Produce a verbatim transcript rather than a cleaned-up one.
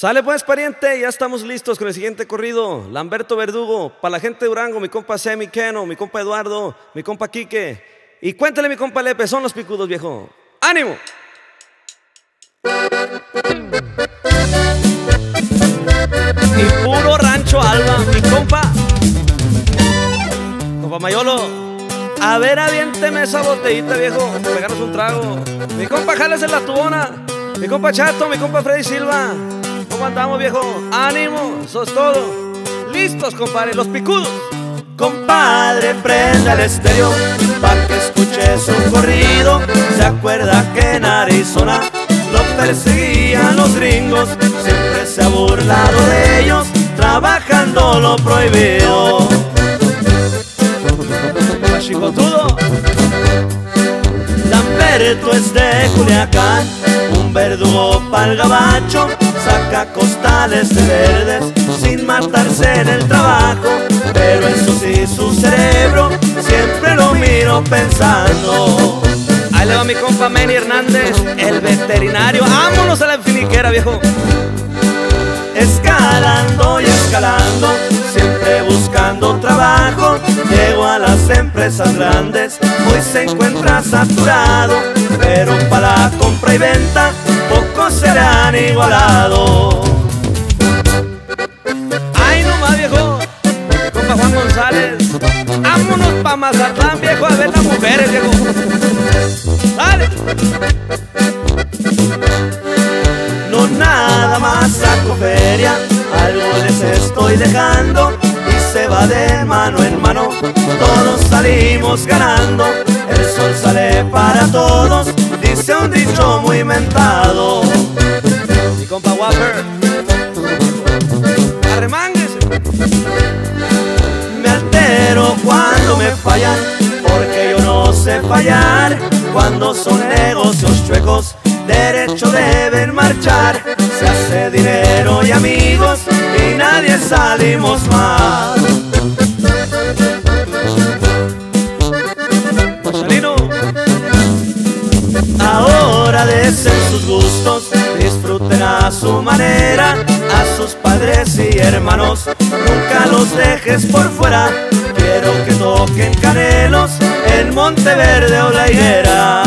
Sale pues, pariente, ya estamos listos con el siguiente corrido. Lamberto Verdugo, para la gente de Durango, mi compa Semi Keno, mi compa Eduardo, mi compa Quique. Y cuéntale mi compa Lepe, son los picudos, viejo. ¡Ánimo! Y puro Rancho Alba, mi compa Compa Mayolo. A ver, aviénteme esa botellita, viejo, pegarnos un trago. Mi compa Jálese la tubona. Mi compa Chato, mi compa Freddy Silva. ¿Cómo andamos, viejo? ¡Ánimo! Eso es todo. Listos, compadre, los picudos. Compadre, prende el estéreo pa' que escuche su corrido. Se acuerda que en Arizona lo perseguían los gringos. Siempre se ha burlado de ellos, trabajando lo prohibido. Chicotudo. Lamberto es de Culiacán, un verdugo pa'l gabacho. Saca costales de verdes sin matarse en el trabajo. Pero eso sí, su cerebro siempre lo miro pensando. Ahí le va mi compa Manny Hernández, el veterinario. ¡Vámonos a la finiquera, viejo! Escalando y escalando, siempre buscando trabajo. Llegó a las empresas grandes, hoy se encuentra saturado. Pero para la compra y venta, pocos se le han igualado. ¡Ay, no más, viejo! Mi compa Juan González. ¡Vámonos pa' Mazatlán, viejo, a ver las mujeres, viejo! ¡Dale! No nada más saco feria, algo les estoy dejando. Y se va de mano en mano, todos salimos ganando. El sol sale para todos, dice un dicho muy inventado. Mi compa Whopper. Arremánguese. Me altero cuando me fallan, porque yo no sé fallar. Cuando son negocios chuecos, derecho deben marchar. Se hace dinero y amigos, y nadie salimos mal. Machalino. Ahora desen sus gustos, disfruten a su manera. A sus padres y hermanos, nunca los dejes por fuera. Quiero que toquen Canelos en Monteverde o La Higuera.